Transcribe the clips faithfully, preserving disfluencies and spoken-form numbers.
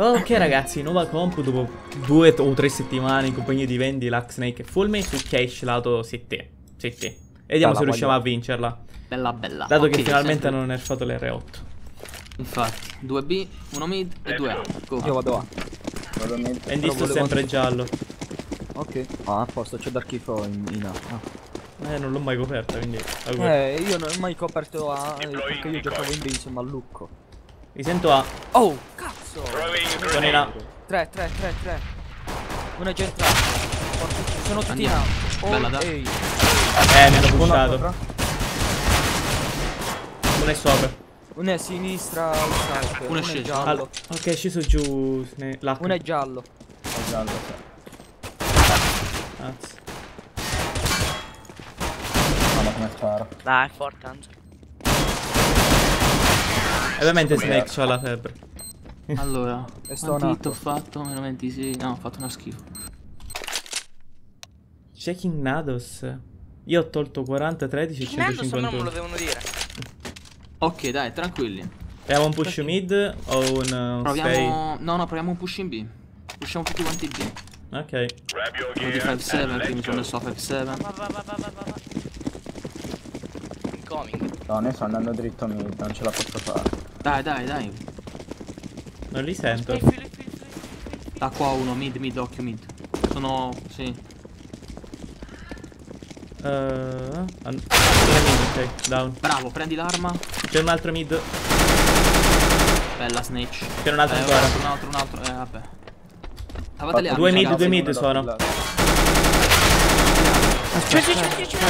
Ok ragazzi, nuova comp dopo due o tre settimane in compagnia di Wendy, Luck, Snake e Fulme su Cash lato sette. sette. Vediamo se riusciamo a vincerla. Bella bella. Dato okay, che finalmente sempre... hanno nerfato l'R otto. Infatti, due B, uno mid e due A. Go. Io vado A. Vado mid. Wendy sto sempre giallo. Ok. Ah, a posto, c'è Dark Info in, in A. Ah. Eh, non l'ho mai coperta, quindi... Eh, io non ho mai coperto A eh, perché io giocavo in B insieme a Lucco. Mi sento A. Oh, cazzo! Sono in A. tre, tre, tre, tre. Uno è già entrato. Sono tutti in A. Oh, bella da. ehi. Eh, mi hanno pushato. Uno è sopra. Uno è a sinistra, uno, uno è è sceso. giallo. Ok, è sceso giù. Luck. Uno è giallo. È giallo, sì. Cazzo. Mamma come sparo. Dai, è forte Angelo. E ovviamente Snake c'ha la febbre. Allora, E sto quanti hit nato. ho fatto? Meno ventisei. No, ho fatto una schifo. Checking Nados. Io ho tolto quaranta, tredici e Nando me lo centocinquantuno. devono dire. Ok, dai, tranquilli. Proviamo un push mid o un, un stay? Proviamo... No, no, proviamo un push in B. Pushiamo tutti quanti B. Ok. Uno di cinque sette, quindi mi sono messo a cinque sette. Va, va, va, va, va, va. Incoming. No, ne sto andando dritto mid, non ce la posso fare. Dai, dai, dai. Non li sento. Fili, fili, fili, fili, fili. Da qua uno, mid, mid, occhio mid. Sono... sì. Uh, an- ok, down. Bravo, prendi l'arma. C'è un altro mid. Bella Snatch. C'è un altro eh, ancora. Un altro, un altro, eh vabbè. Stavate le armi. Due mid, ragazzi. due mid sono. C'è, c'è, c'è, c'è.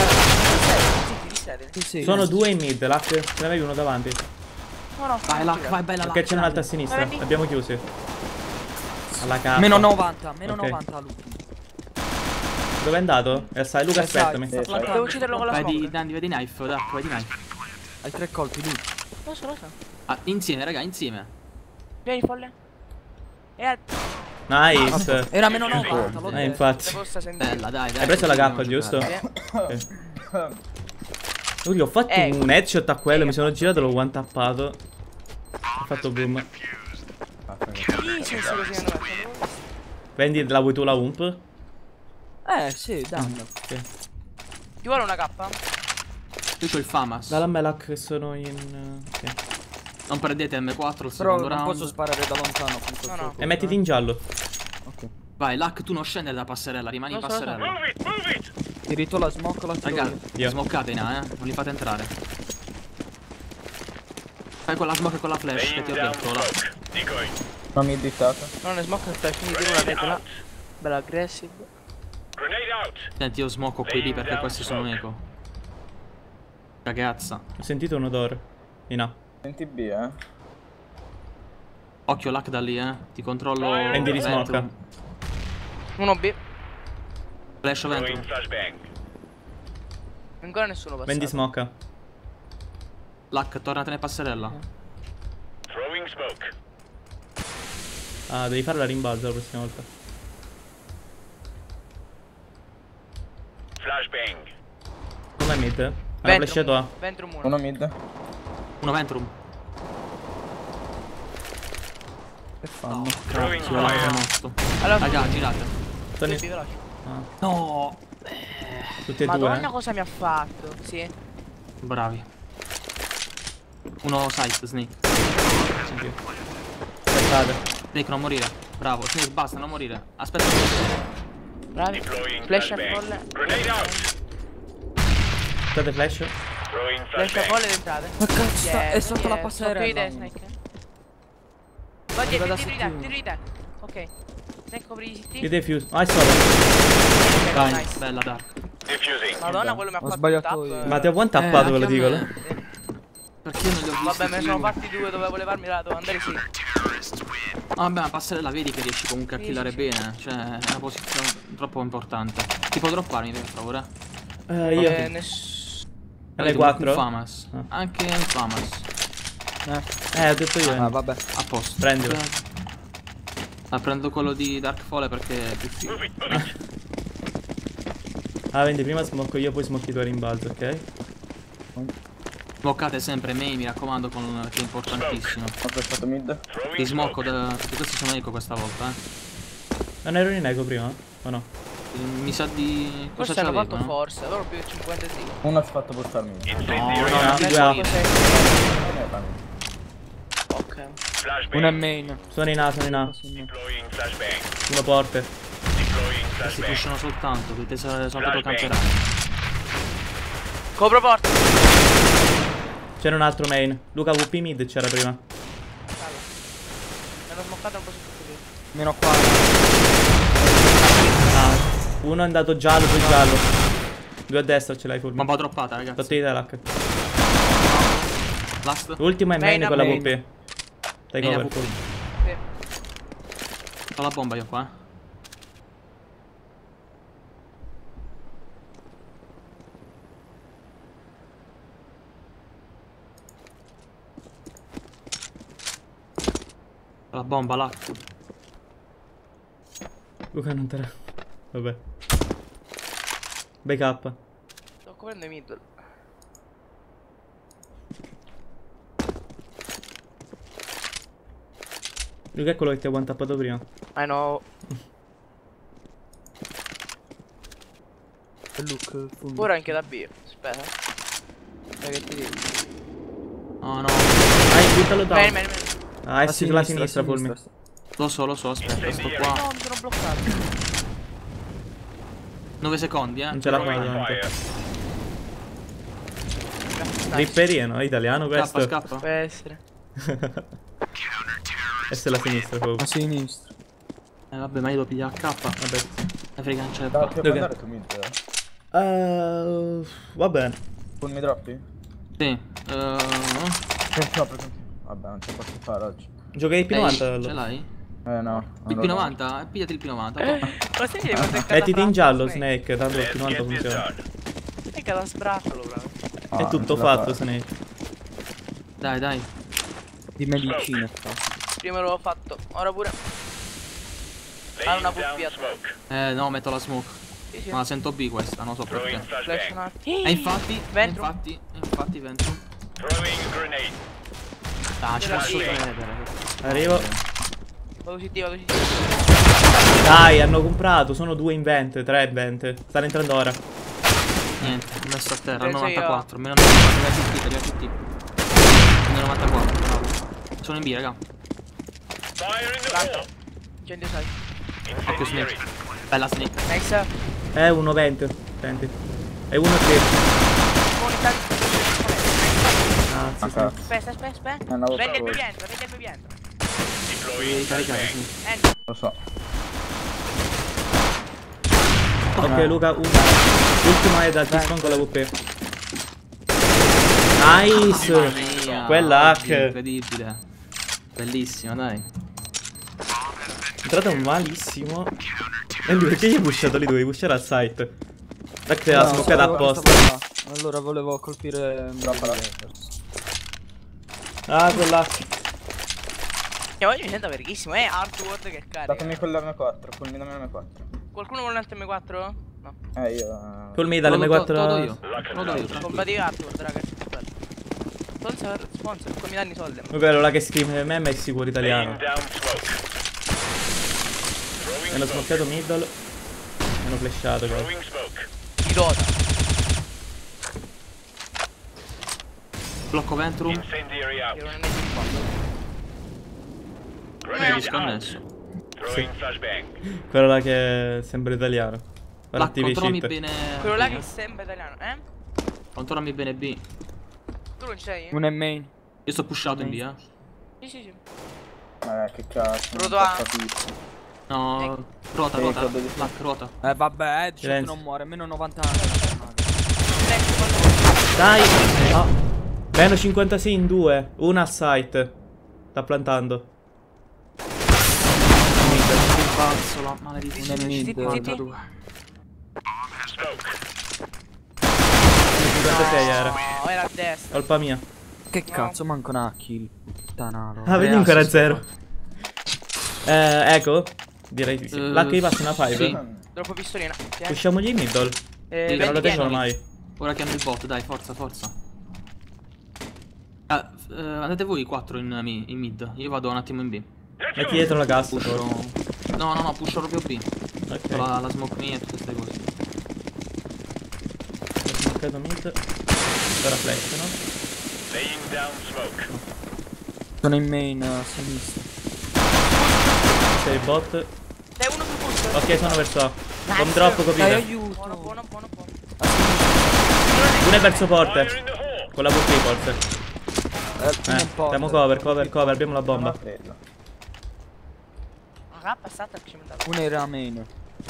Sì, sì. Sono due in mid, Luck. Ce ne avevi uno davanti. No, no. Vai, Luck, vai, bella Luck. Ok, c'è un altro a sinistra. Vai, Abbiamo chiusi. Alla cazzo. Meno novanta, meno Ok. novanta Lucco. Dove è andato? Eh, sai, Luca, Eh, sai, aspettami. sta plantando. Devo ucciderlo con la Vai di, smoke. Dandy, vai di knife, Dark, vai di knife. Hai tre colpi, lui. Lo so, lo so. Ah, insieme, raga, insieme. Vieni, folle. E a... Nice. Era meno novanta, l'ho Eh, detto. infatti. Devo sta sentire. Bella, dai, dai. Hai preso la dobbiamo K, giusto? giocare. Ok. Io gli ho fatto Eh. un headshot a quello, mi sono girato e l'ho one-tappato. Ho fatto boom. Sì, sì, sì, così hanno fatto. Vendi, la vuoi tu la ump? Eh, sì, dammi. Ok. Ti vuole una K? Io c'ho il Famas. Dalla me Luck che sono in... Ok. Non perdete M quattro il Però secondo non round. posso sparare da lontano con questo No, no. gioco. E mettiti in giallo. Ok. Vai, Luck, tu non scendere da passerella, rimani in Lo so, lo so. passerella. Ti rito la smoke, la tiro Raga, io. Io. smoccate in A, eh. Non li fate entrare. Fai con la smoke e con la flash che ti ho detto, là. Non mi dittate. Non è smoke e flash, quindi tiro una regola. Bella aggressive. Senti, io smocco qui B perché questi sono eco. Ragazza. Ho sentito un odore. In A. Senti B, eh. Occhio Luck da lì, eh. Ti controllo. Prendi di Ventrum. smoke. Uno B. Flash Ventrum. Ancora nessuno passato. Vendi smoke. Luck, tornatene passerella. Ah, devi fare la rimbalza la prossima volta. Com'è mid? Hai flashato A. Ventrum uno. Uno mid. Uno Ventrum. Che fanno? Cazzo, Luck è morto. Allora, Raga, girate. Tony. sì, veloce. No. Tutti e Madonna due. cosa mi ha fatto. Sì. Bravi. Uno side, Snake. Eh. Aspettate. Snake, non morire. Bravo, Snake, basta, non morire. Aspetta. Bravi. Flash a folle. Aspettate flash. Flash a folle ed entrate. Ma cazzo, Yes, è sotto la yes. passerella. Sotto di te, Snake. Vai, Arriva da tiro di te, settimana. tiro di te. Ok. Snake copri i Io C T. defuse. Ah, è sopra. Ok, Dai, nice. bella Dark. Madonna, quello mi ha Ho fatto sbagliato un io. tap. Ma ti ho one-tappato Eh, quello anche di a gol. me. Perché io non li ho visti Vabbè, me ne più. sono fatti due dove volevo farmi la devo andare sì. Vabbè, ma passerella vedi che riesci comunque a Sì, killare sì, bene. Cioè, è una posizione troppo importante. Ti può dropparmi per favore? Eh, io. Eh, ness... Alle Un quattro? Famas. Ah. Anche un Famas. Eh, ho detto io. Ah, vabbè. A posto. Prendilo. Ah, prendo quello di Dark Fole perché è più figo. Ah, vendi prima smocco io, poi smocchi tu a rimbalzo, ok? Smoccate sempre main, mi raccomando, con, che è importantissimo. Ho prestato mid. Ti smocco da... perché questi sono eco questa volta, eh. Non ero in eco prima? O no? Mi sa di... cosa Forse hanno c'avevo, fatto no? forse, loro più di cinquanta sì. Uno ha fatto portare mid. No, no, no, no, due no, A. no. Ok. Uno è main. Sono in A, sono in A. Uno porte. Si pushano soltanto, perché sono proprio camperati. Copro porta. C'era un altro main. Luca V P mid c'era prima. Mi hanno smoccato un po' su tutto qui. Meno qua. Ah, uno è andato giallo, due giallo. Due a destra ce l'hai full. Bomba droppata, ragazzi. Sotto di te l'H. Last. L'ultimo è main Main con la main. V P. Dai Main a cover V P. full. Sì. Ho la bomba io qua, eh. La bomba là. Luca non te la... Vabbè. Backup. Sto coprendo i middle. Luca è quello che ti ha one-tappato prima. I know. Look, full. Ora anche da B. Aspetta. Sai che ti dico. Oh no. Dai, buttalo down. Main, main, main. Ah, è sulla sinistra, Fulmi. Lo so, lo so, aspetta, sto qua. No, mi sono bloccato. nove secondi, eh. Non ce la fa davanti. Ripperino, è italiano questo? Scappa, scappa. Può essere. Questa è la sinistra, proprio. A sinistra. Eh vabbè, ma io lo piglio a K. Vabbè. La frega c'è Dai, qua. ti puoi Dove- andare tu mid? eh? Uh, va bene. Full mi droppi? Sì. eh, No, per vabbè, non c'è posso fare oggi. Gioca il P ehi, novanta ce allora. l'hai? Eh no. non Il lo P novanta? Eh, pigliati il P novanta. qua. Ma sai che quanto è È T T in giallo, Snake, tanto il P novanta funziona. È che da sbrattolo, bravo. Ah, È non tutto ce la fatto, fa. Snake. Dai, dai. Di medicina. Prima l'avevo fatto, ora pure. Ha una V P a Eh, no, metto la smoke. Sì, sì. Ma la sento B questa, non so perché. Flash un attimo. E infatti, Ventrum. infatti, infatti Ventrum. Ah, ci posso credere. Arrivo. Vado C T, vado C T. Dai, hanno comprato, sono due in vent, tre in vent. Stanno entrando ora. Niente, ho messo a terra, Penso novantaquattro. Meno novantaquattro, C T, C T. Meno novantaquattro, bravo. Sono in B, raga. Tanto. Incendio sai. Occhio Snake. Bella Snake. Nice. Eh, uno vent. Senti. E uno tre. Comunità. Ah, sì, sì. Ok. Aspetta, aspetta, aspetta. È una volta Prendi il voi. più rientro, prendi il più rientro. Devi caricare, sì. Enter. Lo so. Ok, Luca, uno. L'ultimo è da T-Spawn con la V P. Nice! Mamma mia, Quella oggi è hack. incredibile. Bellissima, dai. È entrato malissimo. E lui perché gli hai pushato lì? Dovevi pushare al site. Perché l'ha smoccata apposta. Allora volevo colpire. Troppa la Ah, quella. E oggi mi sento verghissimo, eh, Arthur che carica. Datemi quell'M quattro, full mi dammi l'M quattro. Qualcuno vuole un altro M quattro? No. Eh io. eh, Full me dalle Lo- M lo- Lo do quattro. io. Lo do io, tranquillo. Comprati Arthur, ragazzi. Sponsor, sponsor, come mi danno i soldi? Luca, quello là che scrive meme è sicuro italiano. Mi hanno smoccato middle. Mi hanno flashato. Però. Di Dota. Blocco Ventrum. Io non ne messo qua. Quindi disconnesso. Quello là che sembra italiano. Guarda Là, T V controllami sheet. bene. Quello là che sembra italiano, eh? Controllami bene B. Tu non c'hai? Uno è main. Io sto pushato in B, eh. Sì, sì, sì. Eh che cazzo. non Proto A. posso capire. No, ruota, Sì, ruota. credo di sì. Lac, ruota. Eh vabbè, Headshot Silenzio. non muore, meno novanta anni. Flex, quando- Dai! Ah. Meno cinquantasei in due. Una a site. Sta plantando. Che pazzo, la maledissima. Uno è mid. cinquantadue. cinquantasei era. No, era a destra. Colpa mia. Che cazzo, manco una kill. Puttanaro. Ah, vedi Eh, ancora sì, zero. sì. Eh, ecco. Direi di sì. Eh, L'H passa una sì. five. Troppo pistolina. Tieni. Pushiamogli i middle. Eh, Sì, Non lo venti, tengono vieni. mai. Ora che hanno il bot, dai, forza, forza. eh, andate voi quattro in, in mid. Io vado un attimo in B. Metti dietro la cassa. Pusho. No, no, no, pusho proprio B. Ok. La, la smoke mia e tutte queste cose. Ho smoccato mid. Ora flash, no? Sono in main a sinistra. C'è il bot. Dai uno sul boost. Ok, sono verso A. Nice. Con drop Dai, coprire. aiuto. Buono, buono, buono, buono. A sinistra. Uno è verso porte. Con la V P forse. Eh, Eh, non porta. siamo cover, cover, cover. Abbiamo la bomba. Non credo. Ma K è stata che ci metà. Uno era main.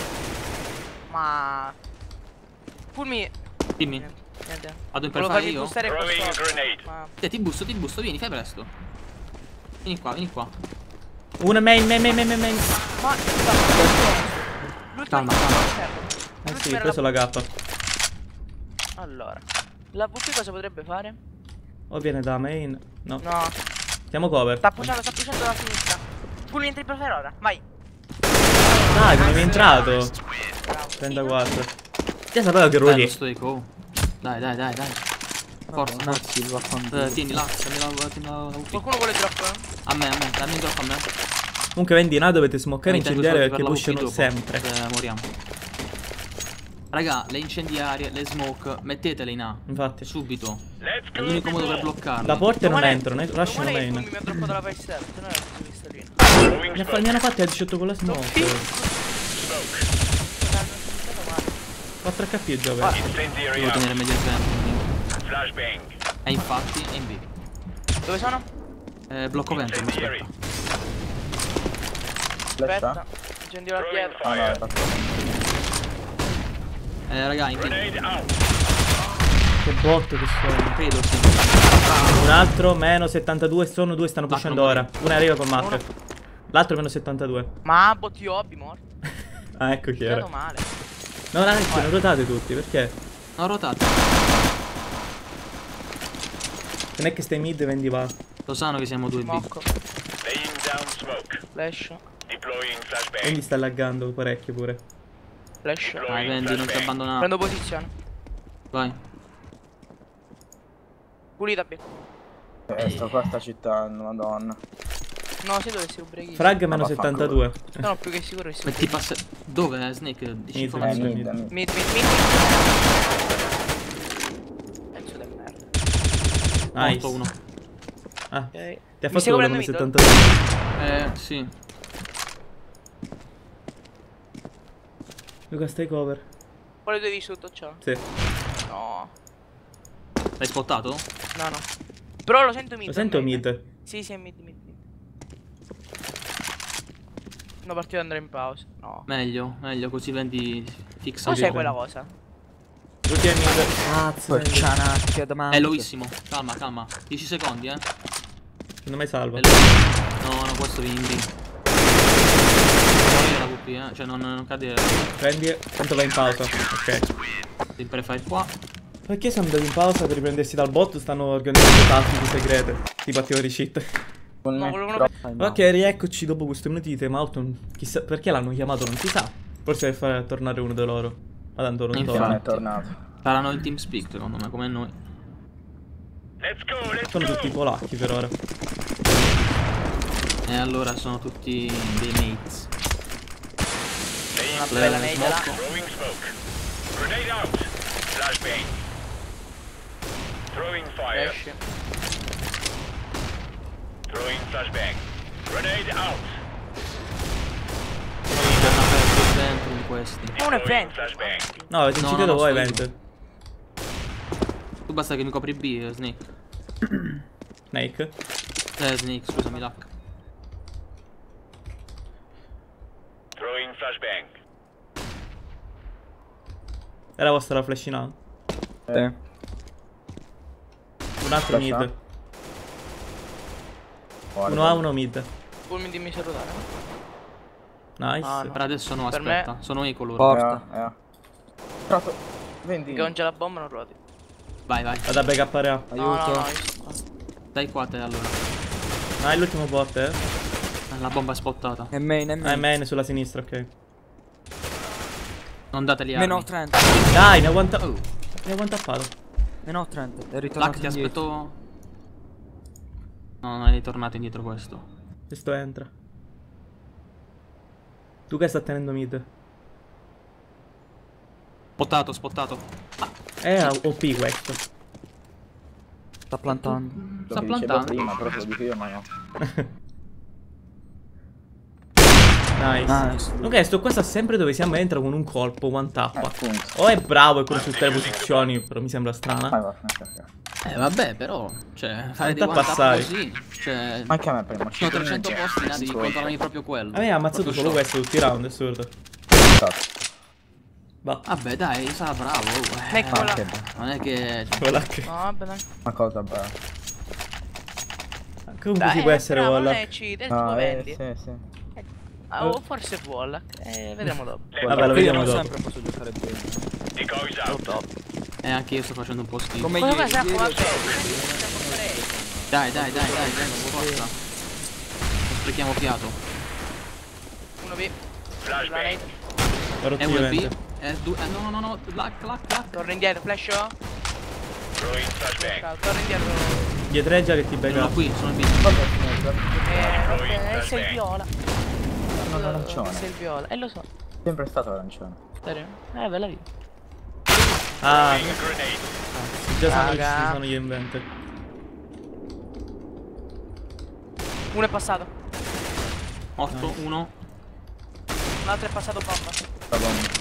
Ma... Fulmi... Dimmi. Niente, niente. Vado in per Volevo fare farmi io? boostare questo. Ma... Eh, ti busto, ti busto, vieni, fai presto. Vieni qua, vieni qua. Uno main, main, main, main, main, main. Ma... L'ultimo Calma, è- calma. Eh sì, L'ultimo ho preso era la K. Allora... La V P cosa potrebbe fare? O viene da main. No. No. Siamo cover. Sta pushando, sta pushando da sinistra. Fulmi entri per ora. Vai. Dai, come è entrato? Bravo. trentaquattro. Io sapevo che Dai, lo ruoli. stoico. oh. Dai, dai, dai, dai. Forza, No, forza. sì, vaffanculo. Eh, tieni là, tieni la, tieni la, la U P. Qualcuno vuole drop? A me, a me, dammi il drop a me. Comunque vendi là dovete smoccare e Mi tengo incendiare soldi perché per la U P pushano dopo, sempre. se moriamo. Raga, le incendiarie, le smoke, mettetele in A. Infatti. Subito. È l'unico modo per bloccarle. Da porte non Domani- entrano, ne- lasciano domani main. Fulmi mi ha droppato la face set, non era questo cristallino. Mi, ha fa- mi hanno fatti a diciotto con la smoke. quattro H P già per. Devo tenere meglio il vento. E infatti, è in B. Dove sono? Eh, blocco vento, mi aspetta. Aspetta. Incendio là dietro. Ah no, è fatto. Eh, raga, in B. Che bot che sono. Credo, sì. Un altro meno settantadue. Sono due, stanno Macro pushando muore. ora. Uno arriva con Matt. L'altro meno settantadue. Ma botti hobby morto. Ah, ecco chi Tirato era. male. No, ragazzi, non rotate tutti, perché? No, rotate. Non è che stai mid e vendi va. Lo sanno che siamo due B. Mocco. Flash. Quindi sta laggando parecchio pure. Flash. Dai, vendi, non ti abbandonare. Prendo posizione. Vai. Pulita B. Eh, sto qua sta cittando, madonna. No, se dovessi ubriachire. Frag meno Ma settantadue. Sono più che sicuro che si Metti passe. Dove è Snake? Dici Mid, Eh, informazioni. mid, mid. Mid, mid, mid. Pezzo del merda. Nice. Morto uno. Ah, Ok. ti ha Mi fatto stai quello coprendo come mid? settantadue. Eh, sì. Luca, stai cover. Quale due di sotto c'ha? Sì. No. L'hai spottato? No, no. Però lo sento mid. Lo sento almeno. mid. Sì, sì, è mid, mid, mid. Una partita andrà in pausa. No. Meglio, meglio, così vendi fixa. Cos'è vero. quella cosa? Tutti è mid. Cazzo. Porcianacchia da mano. È lowissimo. Calma, calma. dieci secondi, eh. Non mai salva. È low. No, no, questo vieni in B. Morire la V P, eh. Cioè, non, non cadere. Prendi. Tanto vai in pausa. Ok. Sempre fai qua. Perché siamo andati in pausa per riprendersi dal bot? Stanno organizzando tattiche segrete. Tipo attivare cheat. Con No, me quello- troppo. Ok, rieccoci dopo questo minutite. Ma Autumn, chissà perché l'hanno chiamato, non si sa. Forse per far tornare uno di loro. Ma tanto non Infatti. Non torna. è tornato. Saranno in TeamSpeak, secondo me, come noi. Sono tutti polacchi per ora. E allora sono tutti dei mates. Una Le- bella media là. Flash. Sono aperto dentro in questi. Uno è venti. No, avete No, inciso no, voi, sto io. Vent. Tu basta che mi copri B, eh, Snake. Snake. Eh, Snake, scusami, Luck. Era vostra la flashina? Eh. Un altro Flasha? mid. Guarda. Uno A, uno mid. Fulmi dimmi se rotare. Nice. Ah, no. Per adesso no, Per aspetta. Sono io coloro. Porta. Eh, eh. Tratto. Vendi. Che non c'è la bomba non ruoti. Vai, vai. Vado a backuppare A. No, no, Aiuto. no, io sto qua. Dai qua te allora. Ah, è l'ultimo bot, eh. La bomba è spottata. È main, è Ah, è main. main sulla sinistra, ok. Non dateli armi. Meno trenta. Dai, ne ho guanta... Oh, Ne ho guantappato. Meno trenta. È ritornato Luck ti indietro. aspetto. No, non è ritornato indietro questo. Questo entra. Tu che sta tenendo mid? Spottato, spottato. È O P questo. Sta plantando. Sta Lo che dicevo plantando. prima, però te lo dico io, ma no. Nice. Nice. Ok, sto qua sta sempre dove siamo, entra con un colpo, one tap. Eh, appunto. O è bravo e corre su tutte le posizioni, però mi sembra Vai, strana. va, lascia stare. Eh vabbè, però, cioè, fare dei Quanto one tap passai? così, cioè, Anche a me prima. ci sono trecento posti nati, controllami proprio quello. A me ha ammazzato Proprio solo shock. questo tutti i round, è assurdo. Va. Vabbè, dai, sarà bravo. eh, Eccola. Ah, che bello. Non è che... Voilà che... No, vabbè, dai. Ma cosa brava. Comunque Dai, si può essere bravo, non Wallach. è cheater, No, tu eh, vendi. sì, sì. Ah, o forse Wallach. Eh, vedremo dopo. Vabbè, lo vediamo Io non dopo. sempre posso giocare bene. Oh, top. E anche io sto facendo un po' schifo. Come Cosa ieri, sa ieri come ho Dai, dai, dai, dai, dai, non forza. Non sprechiamo fiato. uno B. Granate. Ho rotto È gli uno B. eventi. È due... eh, no, no, no, no, lac, lac, lac. Torna indietro, flash. Torna indietro. Dietreggia che ti Sono becca. qui, sono B. Eh, sei il viola. Non arancione. Sei il viola. Eh, lo so. Sempre stato arancione. Serio? Eh, bella vita. Ah, già sanno che Raga. ci sono gli inventor. Uno è passato. Morto, uno. L'altro è passato bomba. La bomba.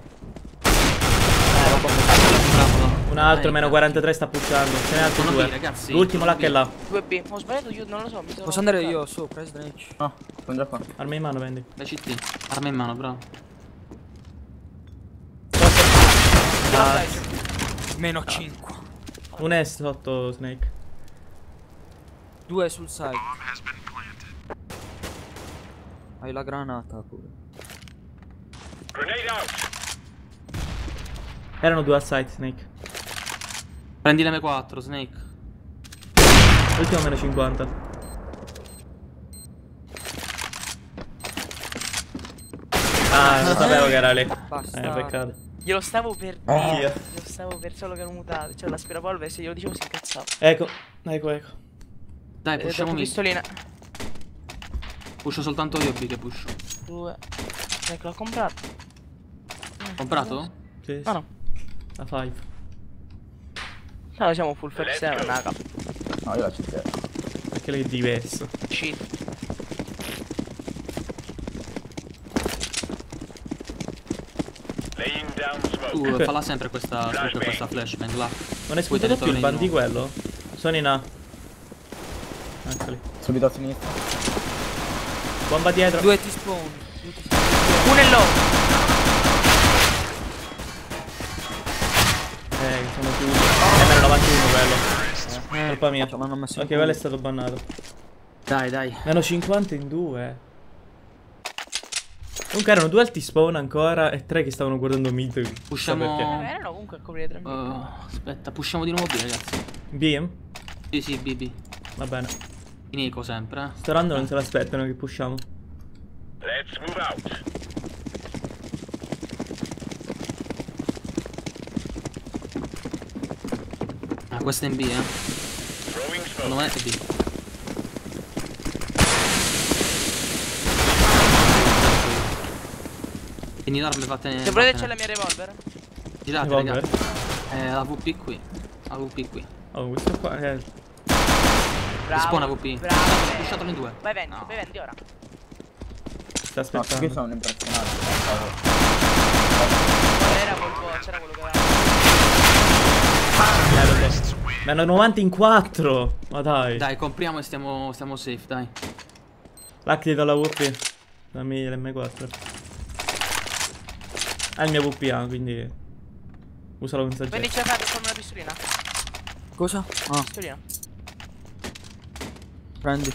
Bravo. Un altro Dai, meno cazzo. quarantatré sta pushando. Ce n'è altri Sono B, due. ragazzi, L'ultimo sono là che è B. là. due B. Ho sbagliato io, non lo so. Mi sono Posso andare io su, press Snake. No, sono già qua. Arma in mano, vendi. Da C T. Arma in mano, bravo. Meno cinque. Un è sotto Snake. Due sul side. Hai la granata pure. Erano due al side, Snake. Prendi l'M quattro, Snake. L'ultimo meno cinquanta. Ah, non sapevo che era lì. Basta. Eh, peccato. Glielo stavo per Eh. dire. Glielo stavo per solo che ero mutato. Cioè l'aspirapolvere, se glielo dicevo si incazzava. Ecco, ecco, ecco. Dai, Eh, pushiamo dopo mid. pistolina. Pusho soltanto io B che pusho. Due. Ecco, l'ho comprato. Comprato? Sì, sì. No, no. La five. No, siamo full five seven, raga. No, io la C T. Perché lei è diverso. Cheat. Tu falla sempre questa, comunque questa flashbang là. Non è Poi spuntato te ne più il torni band di di quello? Sono in A. Eccoli. Subito a sinistra. Bomba dietro. Due T-spawn. Due T-spawn. Uno è low. Eh, sono chiusi. È meno novantuno quello. Colpa mia. Cioè, mi hanno messo in Ok, culo. quello è stato bannato. Dai, dai. Meno cinquanta in due. Comunque erano due alti spawn ancora e tre che stavano guardando mid. Pushiamo- Chissà perché. Eh, erano comunque a coprire tre. Uh, aspetta, pushiamo di nuovo B, ragazzi. B? Sì, sì, B, B. Va bene. In eco sempre, eh. Sto round non se l'aspettano che pushiamo. Ah, questa è in B, eh. Secondo me è B. Quindi l'arma fatte. Se volete c'è la mia revolver. Girate, Revolver? ragazzi. Eh, la V P qui. La V P qui. Oh, questo qua è... Bravo. Spawna V P. Bravo. Pushatelo in due. Vai vendi, No. vai vendi ora. Sta No, qui aspettando. sono impressionato. Non era quel po', c'era quello che aveva. Eh, lo so. Meno novanta in quattro. Ma dai. Dai, compriamo e stiamo, stiamo safe, dai. L'H ti do la V P. Dammi l'M quattro. Ha il mio V P A, quindi... Usalo con Vendi saggezza. cercato con una pistolina. Cosa? Ah, Pistolina. prendi.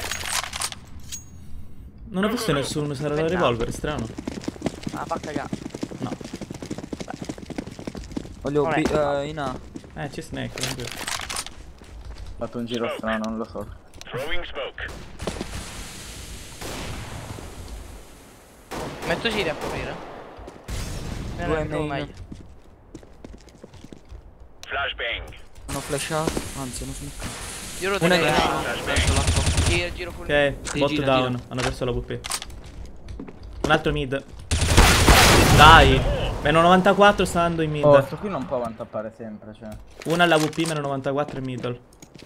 Non ho visto nessuno usare la revolver, strano. Ah, fa cagare. No. Voglio Non è. B, eh, in A. Eh, c'è Snake, tranquillo. Ho fatto un giro strano, non lo so. Metto Siri a coprire. Me Due ne trovo main. meglio. Hanno flashato. Anzi, hanno smocato. Io lo Una tengo è là. Verso l'arco. Giro, giro full. Ok, Sì, bot gira, down. gira. Hanno perso la V P. Un altro mid. Dai. Meno novantaquattro sta andando in mid. Oh, sto qui non può vantappare sempre, cioè. Una alla V P, meno novantaquattro in middle.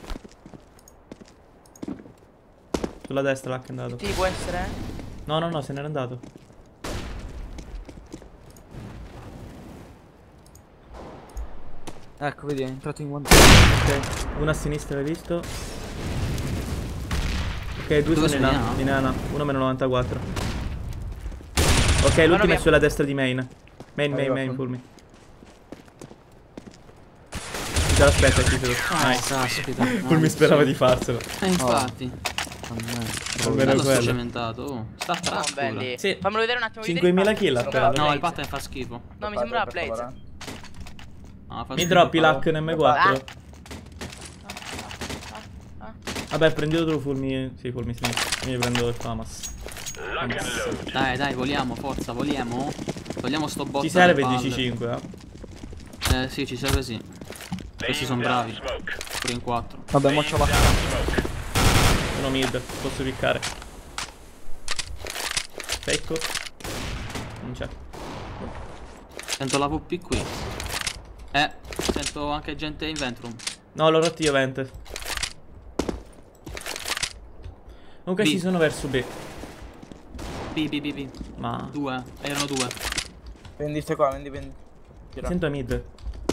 Sulla destra l'ha andato. Sì, può essere, eh? No, no, no, se n'era andato. Ecco, vedi, è entrato in one. Ok, una a sinistra l'hai visto. Ok, due Dove sono in sono A, in A? in A, uno meno novantaquattro. Ok, Guarda l'ultima è via. sulla destra di main. Main, main, Arriva, main, con- fulmi. Ti te l'aspetta, ti te lo. Ah, Nice. caspita. Fulmi sperava di farselo. Eh, infatti. Almeno Bello sto quello. cementato. Oh, sta Sono trap belli. Sì. Fammelo vedere un attimo. cinquemila vedere il kill pattern. appena. Sembrava No, il Blaze. pattern fa schifo. No, mi sembrava Per Blaze. favore. Ah, fa Mi schifo. droppi l'hack in M quattro. Ah, ah. Vabbè, prendilo tu fulmi. Sì, fulmi sinistra. Io prendo il Famas. Famas. Dai, dai, voliamo, forza, voliamo. Togliamo sto bot. Ci serve dalle dieci palle. cinque, eh. Eh, sì, ci serve sì. Questi sono bravi. Pure in quattro. Vabbè, mo c'ho la. Uno mid, posso piccare. Secco. Non c'è. Sento la V P qui. Eh, sento anche gente in Ventrum. No, l'ho rotto io vente. Comunque B. si sono verso B. B, B, B, B. Ma Due, erano due. Vendi ste qua, vendi, vendi. Gira. sento mid.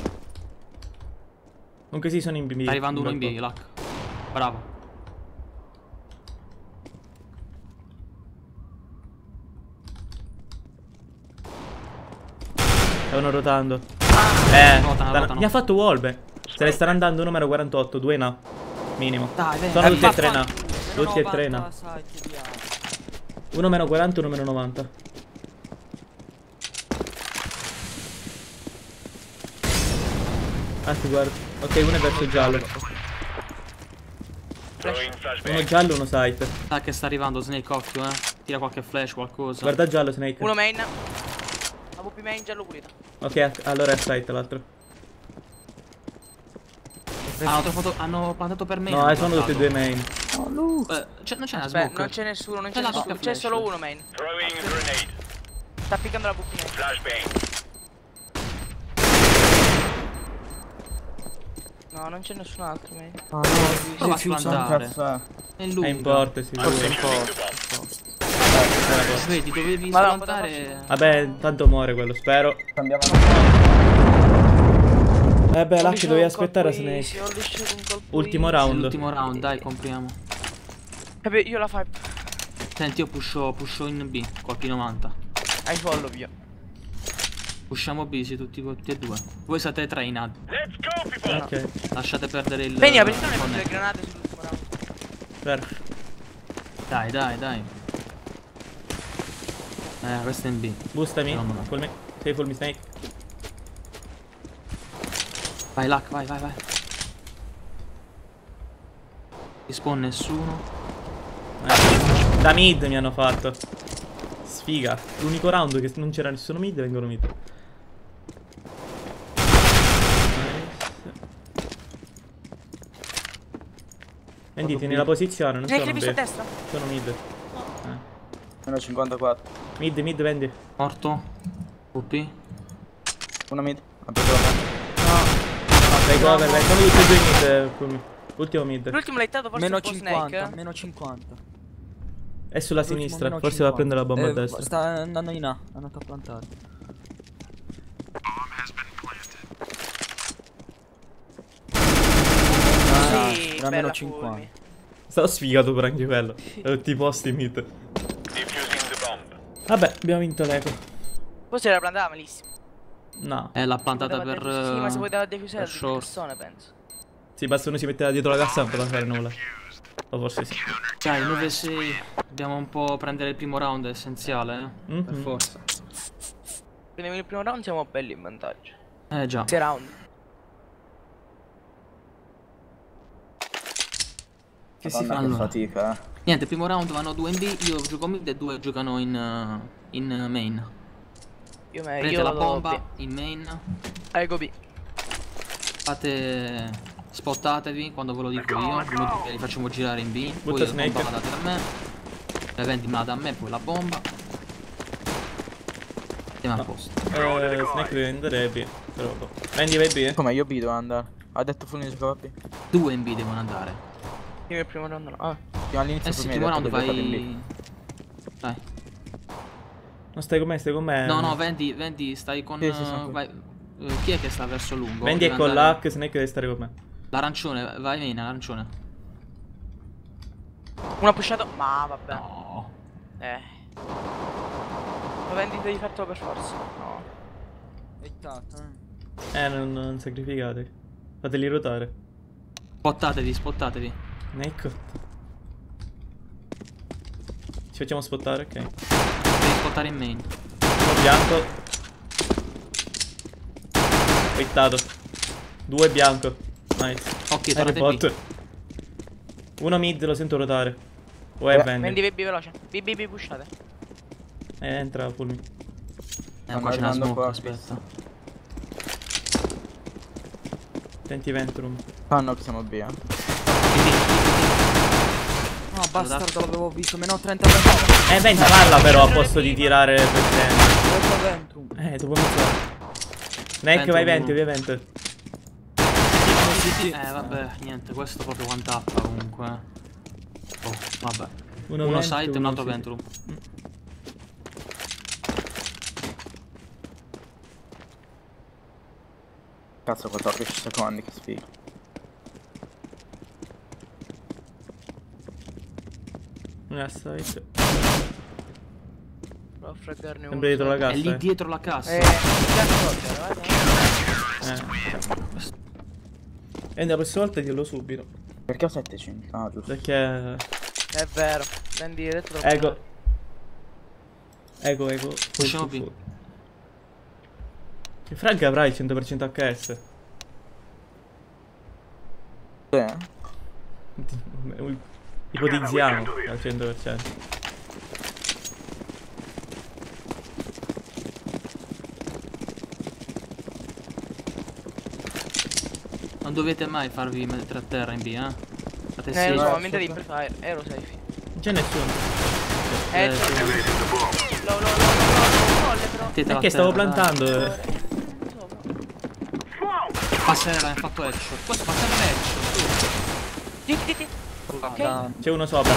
Comunque sì, sono in B. Sta arrivando uno in B, balcone. Lac. Bravo. Stavano rotando. Eh, Rotano, da- rotano. mi ha fatto wallbe. Se ne stanno andando numero quarantotto, due in A. Minimo. Dai, vedi. Sono Eh, tutti e fa- tre in A. Meno Tutti e tre in A. novanta site, via. Uno meno quaranta, uno meno novanta. Anzi, guarda. Ok, uno è verso il giallo. Uno giallo, uno site. Sa che sta arrivando Snake, occhio, eh. Tira qualche flash, qualcosa. Guarda giallo, Snake. Uno main. La V P main giallo pulita. Ok, a- allora è site l'altro. Ah, hanno, trovato- hanno plantato per me. No, hanno eh, sono tutti e plantato. due main. Eh, c'è- non c'è una Beh, smoke. non c'è nessuno, non c'è C'è la nessuno. smoke C'è flash. solo uno main. Sta piccando la V P main. No, non c'è nessun altro main. Ah, no, Prova a si chiusa. splantare. Cazzo è? È lunga. È in porte, sì. Forse un po'. Vedi, dovevi Madonna, splantare. Vabbè, tanto muore quello, spero. Cambiamo. Eh beh, Ho là che lisciato dovevi un aspettare a colpo Snake. easy, ho lisciato un colpo Ultimo easy. round. L'ultimo round, dai, compriamo. Vabbè, io la fai. Senti, io pusho, pusho in B, colpi novanta. Hai follow via. Pushiamo B, sì, tutti, tutti e due. Voi siete tre in A. Ok, Lasciate perdere il. Veni, aprite le connect. granate sull'ultimo round. per. Dai, dai, dai. Eh, questo è in B. Boostami. No, no, no. Full me. Sei full me Snake. Vai, Lac, vai, vai, vai. Respawn nessuno. Eh, Da mid mi hanno fatto. Sfiga. L'unico round che non c'era nessuno mid, vengono mid. Nice. Andy, tieni la posizione, non Snake, sono l'hai visto a B. destra? Sono mid. Eh. Meno cinquantaquattro. Mid, mid, vendi. Morto. V P. Una mid. Ha preso la mano. Dai cover, vai. Sono tutti e due mid. eh, full me. Ultimo mid. L'ultimo l'hai dato forse Meno un po' cinquanta, Snake. meno cinquanta. È sulla L'ultimo sinistra. meno Forse va a cinquanta. prendere la bomba Eh, a destra. Sta andando in A, è andato a plantare. Ah, Sì, era bella meno Fulmi. cinquanta. Stavo sfigato per anche quello. Tutti i posti mid. Vabbè, abbiamo vinto l'eco. Forse era plantata malissimo. No. Eh, l'ha plantata Poteva per. defus- Sì, ma se poteva per defusare di short. persone, penso. Sì, basta uno si metteva dietro la cassa non poteva fare nulla. O forse sì. Dai, nove sei. Dobbiamo un po' prendere il primo round, è essenziale, eh. Mhm. Per forza. Quindi nel primo round siamo belli in vantaggio. Eh già. sei round. Che si Madonna, fa? che Allora. fatica, eh. Niente, primo round vanno due in B, io gioco mid e due giocano in, uh, in uh, main. Io me Prendete io la do bomba B. in main. Ecco B. Fate Spottatevi quando ve lo dico io. Li facciamo girare in B. Poi Butta la bomba Snake. la date a me. Le venti me la date a me, poi la bomba. Andiamo a posto. Eh, Snake deve andare B. Però boh. Vendi vai B? Come io B devo andare? Ha detto Fulmine giocava B. Due in B devono andare. Io il primo round no. Ah. Io all'inizio Eh sì, Fulmine primo ha detto round che giocava in B. vai. Dai. Non stai con me, stai con me. No, no, Vendi, Vendi, stai con. Sì, sì, sono qui. vai. Eh, Chi è che sta verso lungo? Vendi Deve è con andare- l'hack, Snake deve stare con me. L'arancione, vai main, arancione. Uno ha pushato. Ma vabbè. No. Eh. Ma vendi devi fartelo per forza. No. Eittato, eh. Eh, non, non sacrificate. Fateli ruotare. Spottatevi, spottatevi. Ecco. Ci facciamo spottare, ok. Devi spottare in main. Uno bianco. Hittato. Due bianco. Nice. Ok, tornate Airpot. B. Uno mid, lo sento ruotare. O è Eh, Vendi. Vendi B B veloce. B B B pushate. Eh, entra Fulmi. Eh, qua c'è una arrivando smoke, qua, aspetta. Tenti Ventrum. Fanno che siamo B, eh. No, bastardo, l'avevo visto. Meno trenta per Eh, Vendi parla però a posto di tirare per te. dentro. Eh, dopo mezz'ora. Neck, Ventrum vai Venti, uno. vai Venti. Eh, vabbè, niente, questo proprio one tap comunque. Oh, vabbè. Uno, Uno Vent, site e un altro City. Ventrum. Cazzo, quattordici secondi, che sfiga. Una site. Provo a fraggarne uno. Sempre dietro la È cassa. lì eh. dietro la cassa. Eh, già Eh. E la prossima volta dirlo subito. Perché ho sette cinque? Ah, giusto. Perché. È vero. Vendi detto troppo. Ego. Ego, ego. Usciamo B. Che frag avrai il cento per cento H S. Eh? Ipotizziamo al cento per cento. Non dovete mai farvi mettere a terra in B, eh? Fate Eh, sì. lo so, sì. ma mentre di prefire. Eh, lo sai. Non c'è nessuno. Eh, Eh, c'è. sì. Lo, lo, lo, lo, lo, lo, però. Mettete la Perché stavo terra, dai. plantando. eh. Passerella, mi ha fatto headshot. Questo fa sempre headshot. Ti, ti, ti. Ok. C'è uno sopra.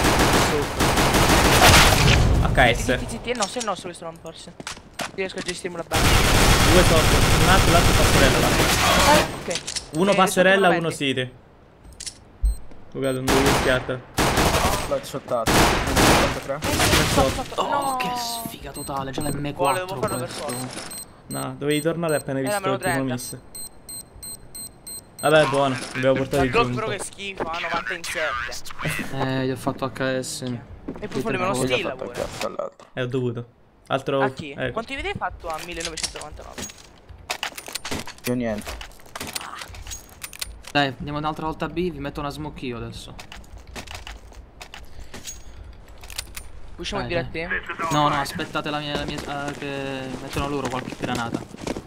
Ti, H S. ti, ti, ti. Eh, no, se è nostro questo non forse. Riesco a gestirmi la banda. Due sotto. Un altro, l'altro passerella là. Ah, ok. Uno Eh, passerella, sotto uno Vendi. city. Guardate, un due schiatta. L'ho shottato. quarantatré. Oh, No. che sfiga totale. C'è l'M quattro Volevo farlo per questo. forza. No, dovevi tornare appena Era visto meno il primo trenta. miss. Vabbè, buono. Abbiamo portato Ma il Glock però punto. che schifo, ha novanta in sette. Eh, gli ho fatto H S. E poi fuori me lo Ho Ho già stilla fatto il pure. cazzo all'altro. Eh, ho dovuto. Altro. A chi? Ecco. Quanti video hai fatto a millenovecentonovantanove? Io niente. Dai, andiamo un'altra volta a B. Vi metto una smoke io adesso. Usciamo Dai, diretti? No, no, aspettate la mia. La mia eh, che mettono loro qualche granata.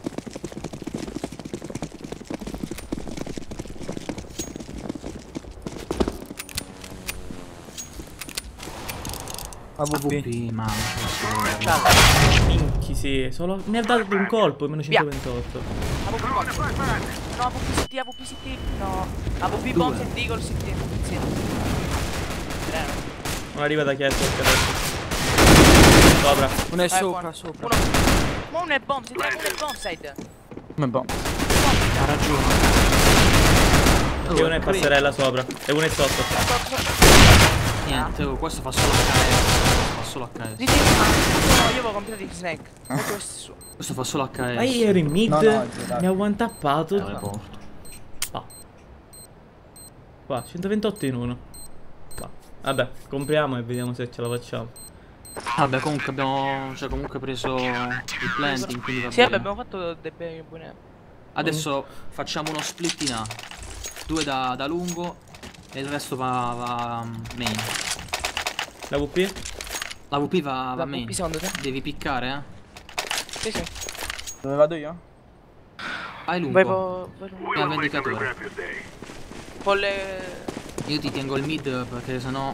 A V P. B, ma. Ciao. Minchi, sì. Solo. Mi ha dato un colpo, meno Via. centoventotto. A V P bomb. No, A V P C T, A V P C T. No. A V P Due. bomb e Deagle C T. Sì. Treno. Non arriva da chiesa adesso. Sopra. Uno è Vai, sopra, buono. sopra. Uno. Ma uno è bomb, si tratta uno è bomb side. Come bomb. Ha ragione. E uno è passerella sopra. E uno è sotto. Niente, oh, questo fa solo H S. Fa solo H Di S. te, ma no, io avevo comprato il snack. E questo è su. Questo fa solo H S. Ma io ero in mid. No, no, dai. mi ha one-tappato. Eh, le porto. Ah. Qua, centoventotto in uno. Qua. Vabbè, compriamo e vediamo se ce la facciamo. Vabbè, comunque abbiamo. Cioè, comunque preso il planting. Quindi va Sì, bene. vabbè, abbiamo fatto delle buone. Adesso facciamo uno split in A. Due da, da lungo. E il resto va, va main. La V P? La V P va, va La main. V P secondo te? Devi piccare, eh. Sì, sì. Dove vado io? Vai lungo. Vai po'. vai lungo. Vai al vendicatore. Con le... Io ti tengo il mid perché sennò...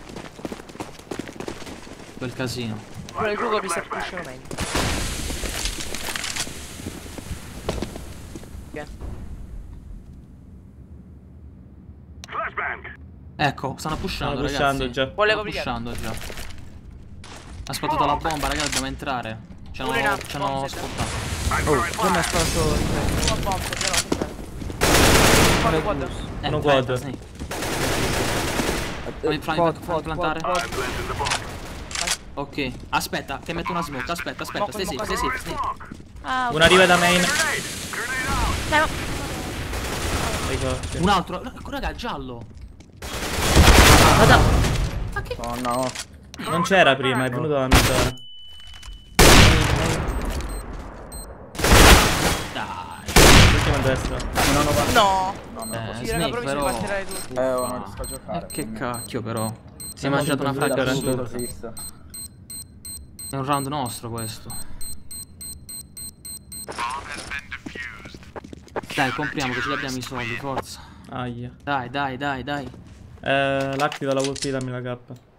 quel casino. Con le due mi sta pushando meglio. Ecco, stanno pushando, Stanno pushando ragazzi. già. Vuole Stanno coprire. pushando già. Ha sputtato la bomba, ragazzi, dobbiamo entrare. Ci hanno, Pure in alto, ci hanno bomb set. spottato. Oh, come ha sparato il Uno bomb, però, quando quando? Eh, Uno trenta, quad. Snake. Fammi, fammi, Quad, fammi quad, plantare. quad, Ok, aspetta, che metto una smoke. Aspetta, aspetta, Smoke, stai safe, smoke, stai safe, stai. Ah, Una arriva da main. Dai, ma- Dai, forte. Un altro, raga, giallo. Oh no. Non c'era prima, è venuto da mezz'ora. Dai. L'ultimo a destra. Non ho fatto. No. No, no. Eh, Sì, raga, Snake, però mi si però. batterai tutti. Eh, oh, non riesco a giocare. Eh, che quindi. cacchio, però. Si è Siamo mangiato una sempre fracca due da assurda. Assist. È un round nostro questo. Dai, compriamo che ce li abbiamo i soldi, forza. Aia. Dai, dai, dai, dai. Eh, l'activo la W P, dammi la K.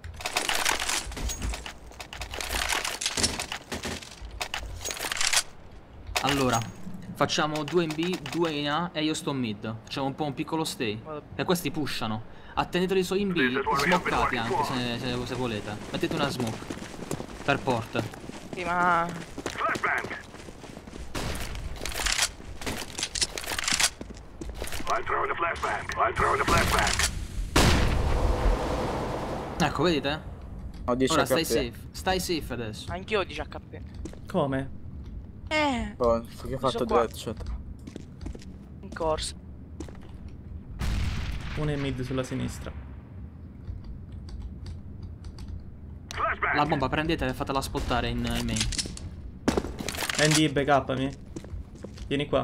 Allora, facciamo due in B, due in A e io sto in mid. Facciamo un po' un piccolo stay. E questi pushano. Atteneteli solo in B, smoccati anche se, se, se volete. Mettete una smoke. Per port. Sì, ma... Ecco, vedete? Ho dieci Ora H P. stai safe. Stai safe adesso. Anch'io ho dieci H P. Come? Eh, Oh, che ho fatto Sono due qua. headshot. in corsa. Uno in mid sulla sinistra. La bomba prendete e fatela spottare in, in main. Andy, backuppami. Vieni qua.